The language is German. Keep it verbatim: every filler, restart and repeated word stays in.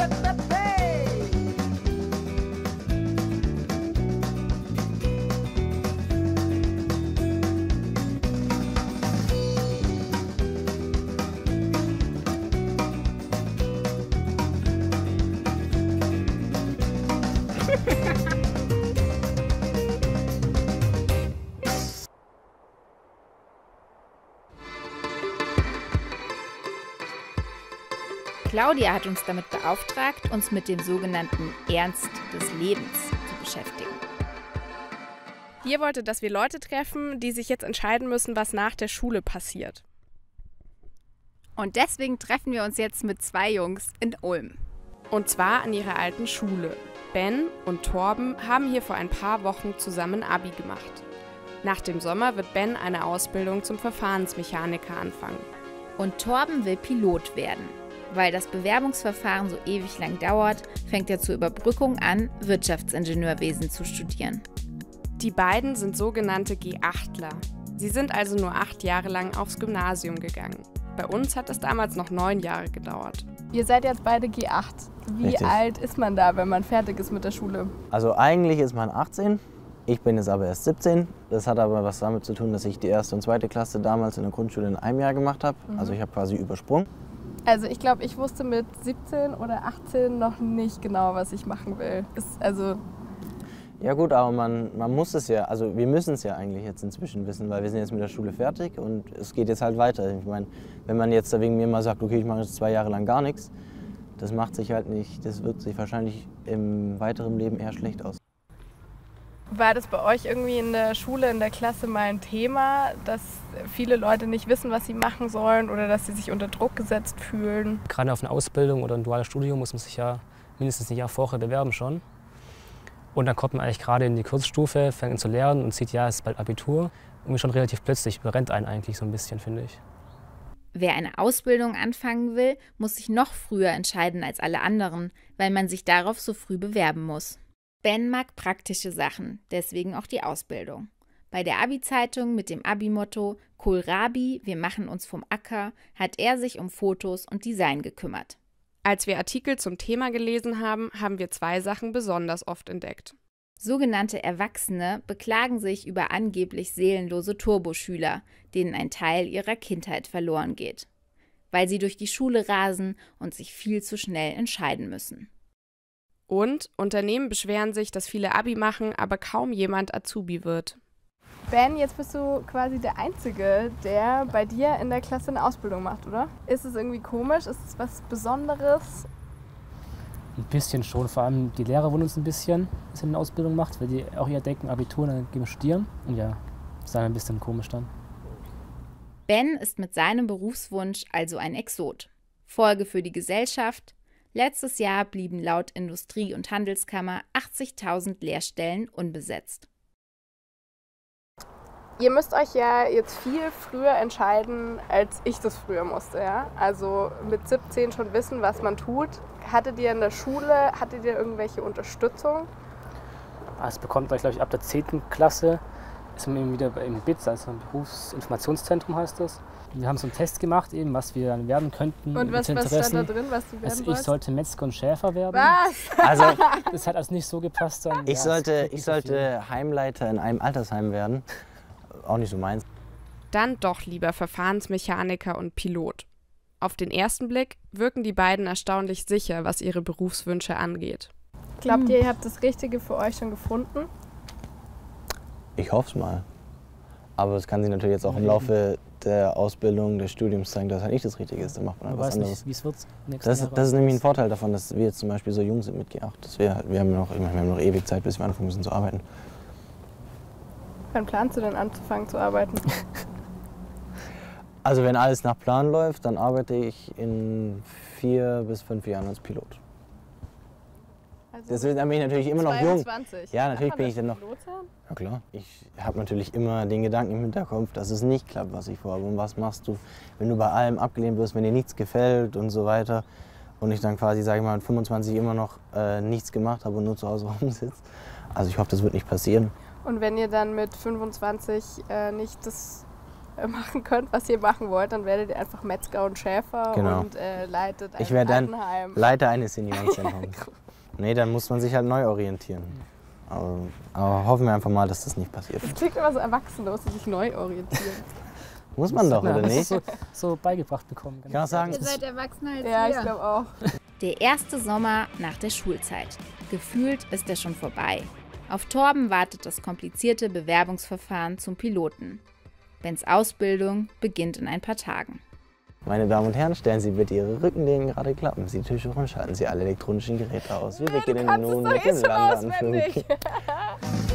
Claudia hat uns damit beauftragt, uns mit dem sogenannten Ernst des Lebens zu beschäftigen. Ihr wolltet, dass wir Leute treffen, die sich jetzt entscheiden müssen, was nach der Schule passiert. Und deswegen treffen wir uns jetzt mit zwei Jungs in Ulm. Und zwar an ihrer alten Schule. Ben und Torben haben hier vor ein paar Wochen zusammen Abi gemacht. Nach dem Sommer wird Ben eine Ausbildung zum Verfahrensmechaniker anfangen. Und Torben will Pilot werden. Weil das Bewerbungsverfahren so ewig lang dauert, fängt er zur Überbrückung an, Wirtschaftsingenieurwesen zu studieren. Die beiden sind sogenannte G achtler. Sie sind also nur acht Jahre lang aufs Gymnasium gegangen. Bei uns hat es damals noch neun Jahre gedauert. Ihr seid jetzt beide G acht. Wie Richtig. alt ist man da, wenn man fertig ist mit der Schule? Also eigentlich ist man achtzehn, ich bin jetzt aber erst siebzehn. Das hat aber was damit zu tun, dass ich die erste und zweite Klasse damals in der Grundschule in einem Jahr gemacht habe. Mhm. Also ich habe quasi übersprungen. Also ich glaube, ich wusste mit siebzehn oder achtzehn noch nicht genau, was ich machen will. Ist also Ja gut, aber man, man muss es ja, also wir müssen es ja eigentlich jetzt inzwischen wissen, weil wir sind jetzt mit der Schule fertig und es geht jetzt halt weiter. Ich meine, wenn man jetzt wegen mir mal sagt, okay, ich mache jetzt zwei Jahre lang gar nichts, das macht sich halt nicht, das wirkt sich wahrscheinlich im weiteren Leben eher schlecht aus. war das bei euch irgendwie in der Schule, in der Klasse mal ein Thema, dass viele Leute nicht wissen, was sie machen sollen oder dass sie sich unter Druck gesetzt fühlen? Gerade auf eine Ausbildung oder ein duales Studium muss man sich ja mindestens ein Jahr vorher bewerben schon. Und dann kommt man eigentlich gerade in die Kurzstufe, fängt an zu lernen und sieht, ja, es ist bald Abitur. Irgendwie schon relativ plötzlich überrennt einen eigentlich so ein bisschen, finde ich. Wer eine Ausbildung anfangen will, muss sich noch früher entscheiden als alle anderen, weil man sich darauf so früh bewerben muss. Ben mag praktische Sachen, deswegen auch die Ausbildung. Bei der Abi-Zeitung mit dem Abi-Motto Kohlrabi, wir machen uns vom Acker, hat er sich um Fotos und Design gekümmert. Als wir Artikel zum Thema gelesen haben, haben wir zwei Sachen besonders oft entdeckt. Sogenannte Erwachsene beklagen sich über angeblich seelenlose Turboschüler, denen ein Teil ihrer Kindheit verloren geht, weil sie durch die Schule rasen und sich viel zu schnell entscheiden müssen. Und Unternehmen beschweren sich, dass viele Abi machen, aber kaum jemand Azubi wird. Ben, jetzt bist du quasi der Einzige, der bei dir in der Klasse eine Ausbildung macht, oder? Ist es irgendwie komisch? Ist es was Besonderes? Ein bisschen schon, vor allem die Lehrer wundern uns ein bisschen, dass er eine Ausbildung macht, weil die auch eher denken, Abitur, dann gehen wir studieren. Und ja, das ist dann ein bisschen komisch dann. Ben ist mit seinem Berufswunsch also ein Exot. Folge für die Gesellschaft: letztes Jahr blieben laut Industrie- und Handelskammer achtzigtausend Lehrstellen unbesetzt. Ihr müsst euch ja jetzt viel früher entscheiden, als ich das früher musste. Ja? Also mit siebzehn schon wissen, was man tut. Hattet ihr in der Schule, hattet ihr irgendwelche Unterstützung? Das bekommt man, glaube ich, ab der zehnten Klasse. Ist man eben wieder im B I Z, also im Berufsinformationszentrum heißt das. Wir haben so einen Test gemacht, eben, was wir dann werden könnten. Und was, was stand da drin, was du werden also, ich wolltest? sollte Metzger und Schäfer werden. Was? Also Das hat also nicht so gepasst dann. ich Ja, sollte, es ich sollte Heimleiter in einem Altersheim werden. Auch nicht so meins. Dann doch lieber Verfahrensmechaniker und Pilot. Auf den ersten Blick wirken die beiden erstaunlich sicher, was ihre Berufswünsche angeht. Glaubt ihr, ihr habt das Richtige für euch schon gefunden? Ich hoffe es mal. Aber es kann sich natürlich jetzt auch im Laufe der Ausbildung, des Studiums zeigen, dass halt nicht das Richtige ist. Dann macht man halt Man was weiß anderes. nicht, wie es wird. Das, das ist nämlich ein Vorteil davon, dass wir jetzt zum Beispiel so jung sind mit G acht. Dass wir, halt, wir, haben noch, ich meine, wir haben noch ewig Zeit, bis wir anfangen müssen zu arbeiten. Wann planst du denn anzufangen zu arbeiten? Also wenn alles nach Plan läuft, dann arbeite ich in vier bis fünf Jahren als Pilot. Also Deswegen bin ich natürlich immer noch jung. zweiundzwanzig. Ja, natürlich Kann man bin ich das dann noch. Pilot sein? Ja klar. Ich habe natürlich immer den Gedanken im Hinterkopf, dass es nicht klappt, was ich vorhabe. Und was machst du, wenn du bei allem abgelehnt wirst, wenn dir nichts gefällt und so weiter. Und ich dann quasi, sage ich mal, mit fünfundzwanzig immer noch äh, nichts gemacht habe und nur zu Hause rumsitze. Also ich hoffe, das wird nicht passieren. Und wenn ihr dann mit fünfundzwanzig äh, nicht das machen könnt, was ihr machen wollt, dann werdet ihr einfach Metzger und Schäfer Genau. und äh, leitet ein Ich werde dann Altenheim. Leiter eines Seniorenzentrums. Nee, dann muss man sich halt neu orientieren. Aber, aber hoffen wir einfach mal, dass das nicht passiert. Das klingt immer so erwachsen, da muss man sich neu orientieren. Muss man doch, Ja, oder das nicht? ist so, so beigebracht bekommen. Ich kann auch sagen, Ihr seid erwachsener als Ja, ich wir. glaube auch. Der erste Sommer nach der Schulzeit. Gefühlt ist er schon vorbei. Auf Torben wartet das komplizierte Bewerbungsverfahren zum Piloten. Bens Ausbildung beginnt in ein paar Tagen. meine Damen und Herren, stellen Sie bitte Ihre Rückenlehnen gerade, klappen Sie die Tische und schalten Sie alle elektronischen Geräte aus. Wir beginnen Kannst nun es doch mit eh dem schon Landeanflug. auswendig.